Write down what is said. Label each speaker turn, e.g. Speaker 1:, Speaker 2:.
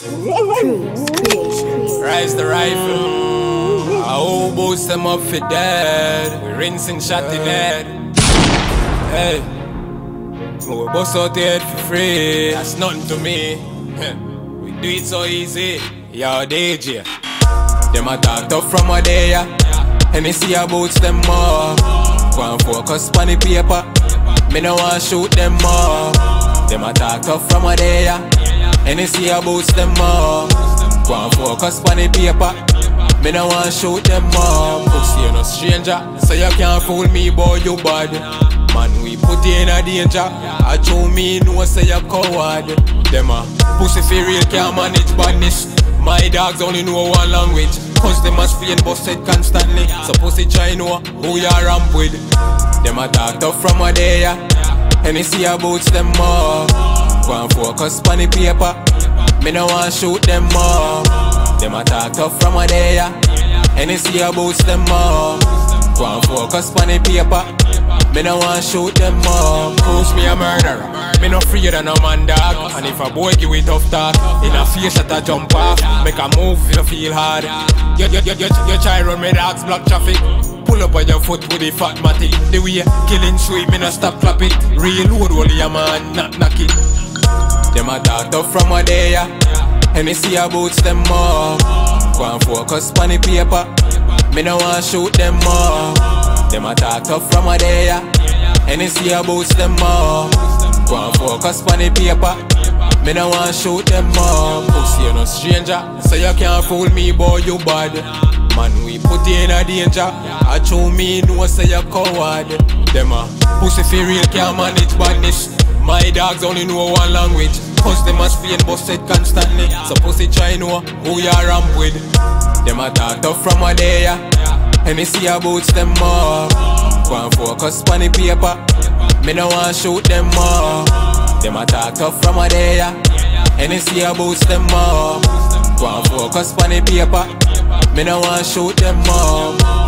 Speaker 1: Rise the rifle. I will boost them up for dead. We rinsing shot in head. Hey, we bust out the head for free. That's nothing to me. We do it so easy. Yo, DJ. Them a talk tough from a day, yeah. And they see about them more. Go and focus on the paper. Me no want shoot them more. Them a talk tough from a day, yeah. And they see about them more. Go and focus on the paper. Me no want shoot them more. Pussy you no stranger, so you can't fool me, boy, you bad. Man, we put you in a danger. I show me no say you coward. Them a pussy for real can't manage badness. My dogs only know one language, cause them a spin busted constantly. So pussy try know who you ramp with. Them a talk tough from a day, yeah. And they see about them more. Go and focus on the paper. Me no want shoot them more. Them a talk tough from a day, yeah. And they see about them more. Go and focus on the paper. Me no want shoot them more. Cause me a murderer. Me no afraid of no man dog. And if a boy give it tough talk, in a face that a jump off, make a move if you feel hard. You try run me dogs block traffic. Pull up on your foot with the fat matic. The way killing sweet, me no stop clap it. Reload only a man, not knock it. Them a talk tough from a day, yeah. And they see about them more. Go and focus on the paper. Me no want shoot them more. Them a talk tough from a day, yeah. And they see about them more. Go and focus on the paper. Me no want shoot them more. Pussy you no stranger, so you can't fool me, boy, you bad. Man, we put you in a danger. I show me no say you coward. Them a pussy for real can't manage badness. My dogs only know one language, cause them a spin busted constantly. So pussy try know who you ramp with. Them a talk tough from a day, yeah. And they see about them more. Go and focus on the paper. Me no want shoot them more. Them a talk tough from a day, yeah. And they see about them more. Go and focus on the paper. Me no want shoot them more.